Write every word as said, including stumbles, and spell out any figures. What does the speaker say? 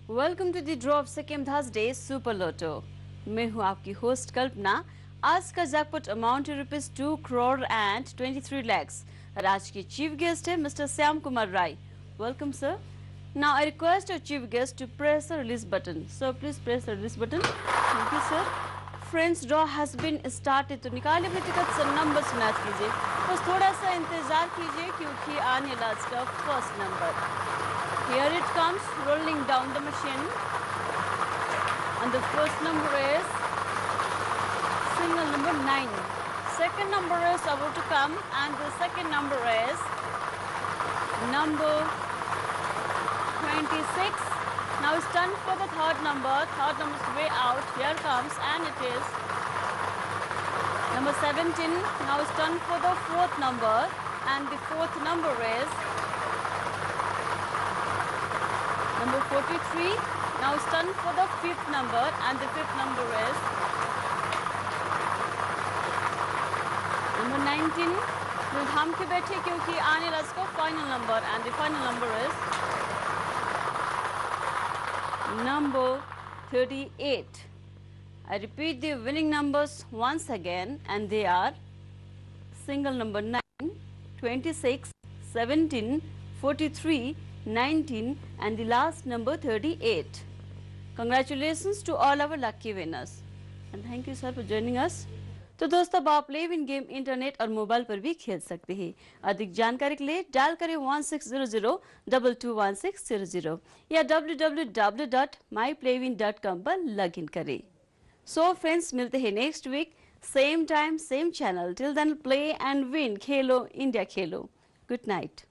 Welcome to the draw of second Thursday super lotto. मैं हूं आपकी होस्ट कल्पना। आज का जैकपॉट अमाउंट है rupees two crore and twenty three lakhs और आज के चीफ गेस्ट है Mister Shyam Kumar Rai. Welcome sir. Now I request your chief guest to press the release button. Sir please press the release button. Thank you sir. Friends, draw has been started. तो निकाले अपने ticket से numbers match कीजिए। बस थोड़ा सा इंतजार कीजिए क्योंकि आने वाला इसका first number. Here it comes, rolling down the machine, and the first number is single number nine. Second number is about to come, and the second number is number twenty-six. Now it's done for the third number. Third number is way out. Here comes, and it is number seventeen. Now it's done for the fourth number, and the fourth number is number forty-three. Now it's done for the fifth number, and the fifth number is number nineteen. दिल थाम के बैठे क्योंकि आने वाला इसका final number, and the final number is number thirty-eight. I repeat the winning numbers once again, and they are single number nine, twenty-six, seventeen, forty-three, nineteen and the last number thirty-eight. Congratulations to all our lucky winners and thank you sir for joining us. तो दोस्तों, आप Playwin game internet और mobile पर भी खेल सकते हैं। अधिक जानकारी के लिए डायल करें one six zero zero two two one six zero zero या W W W dot my Playwin dot com पर लॉग इन करें। सो फ्रेंड्स, मिलते हैं next week same time same channel. Till then play and win. खेलो India खेलो। Good night.